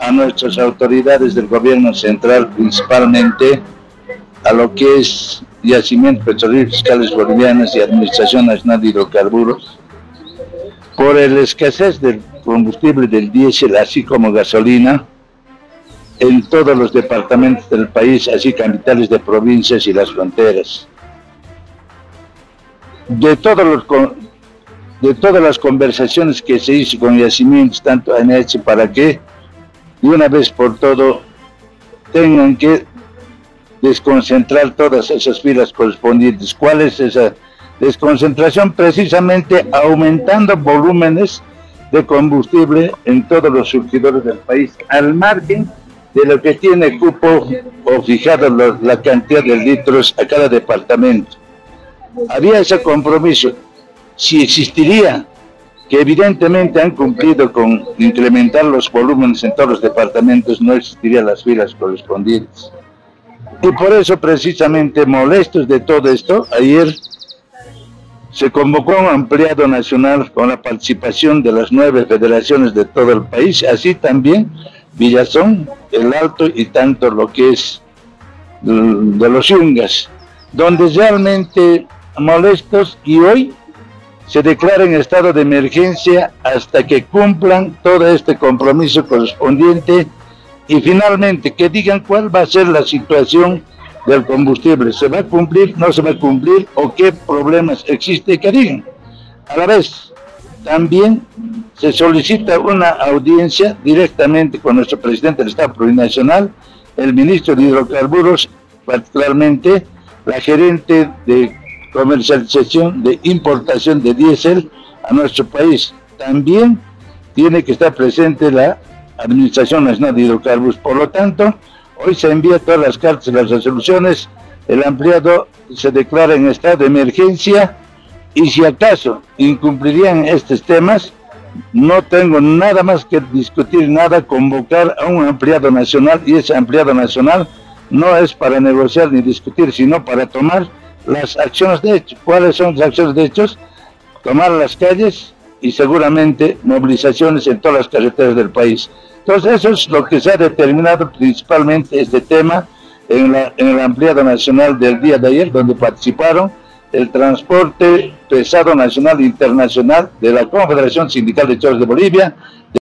a nuestras autoridades del gobierno central, principalmente a lo que es Yacimientos Petroleros Fiscales Bolivianos y Administración Nacional de Hidrocarburos, por la escasez del combustible del diésel, así como gasolina, en todos los departamentos del país, así capitales de provincias y las fronteras. De todas las conversaciones que se hizo con Yacimientos, tanto han hecho para que de una vez por todo tengan que desconcentrar todas esas filas correspondientes. ¿Cuál es esa desconcentración? Precisamente aumentando volúmenes de combustible en todos los surtidores del país, al margen de lo que tiene cupo o fijado la cantidad de litros a cada departamento. Había ese compromiso. Si existiría, que evidentemente han cumplido con incrementar los volúmenes en todos los departamentos, no existirían las filas correspondientes. Y por eso, precisamente, molestos de todo esto, ayer se convocó un ampliado nacional con la participación de las 9 federaciones de todo el país, así también Villazón, El Alto y tanto lo que es de los Yungas, donde realmente molestos, y hoy se declara en estado de emergencia hasta que cumplan todo este compromiso correspondiente y finalmente que digan cuál va a ser la situación del combustible. ¿Se va a cumplir, no se va a cumplir o qué problemas existe? Que digan. A la vez, también se solicita una audiencia directamente con nuestro presidente del Estado Plurinacional, el ministro de Hidrocarburos, particularmente la gerente de comercialización de importación de diésel a nuestro país. También tiene que estar presente la Administración Nacional de Hidrocarburos. Por lo tanto, hoy se envía todas las cartas y las resoluciones, el ampliado se declara en estado de emergencia y si acaso incumplirían estos temas, no tengo nada más que discutir, nada, convocar a un ampliado nacional, y ese ampliado nacional no es para negociar ni discutir, sino para tomar las acciones de hecho. ¿Cuáles son las acciones de hechos? Tomar las calles y seguramente movilizaciones en todas las carreteras del país. Entonces eso es lo que se ha determinado principalmente este tema en el ampliado nacional del día de ayer, donde participaron el transporte pesado nacional e internacional de la Confederación Sindical de Choferes de Bolivia,